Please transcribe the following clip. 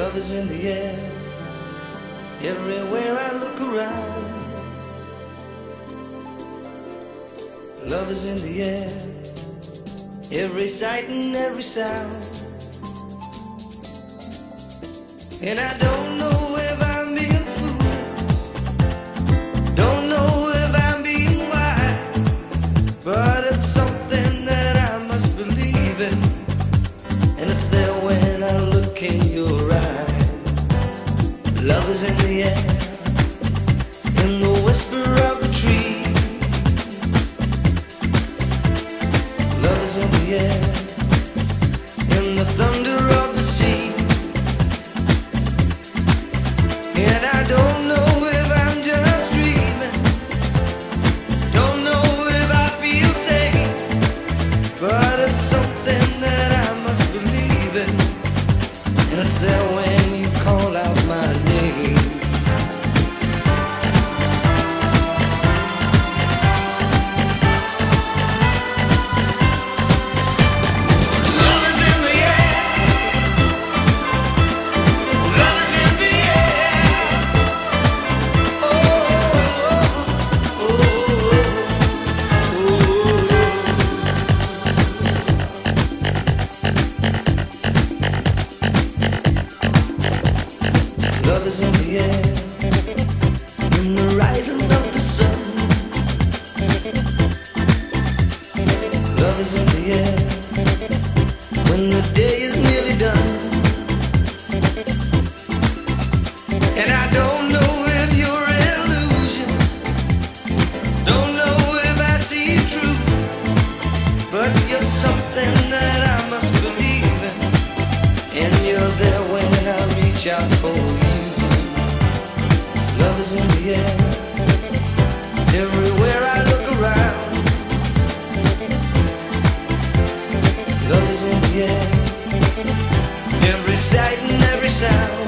Love is in the air, everywhere I look around. Love is in the air, every sight and every sound. And I don't know if I'm being foolish, don't know if I'm being wise, but it's something that I must believe in, and it's there when I look in your eyes. Love is in the air, in the whisper of the tree. Love is in the air, in the thunder of the sea. And I don't know if I'm just dreaming, don't know if I feel safe, but it's something that I must believe in, and it's there when you call out my name. Love is in the air, in the rising of the sun. Love is in the air, when the day is nearly done. And I don't know if you're illusion, don't know if I see true, but you're something that I must believe in, and you're there when I reach out for you. Love is in the air, everywhere I look around. Love is in the air, every sight and every sound.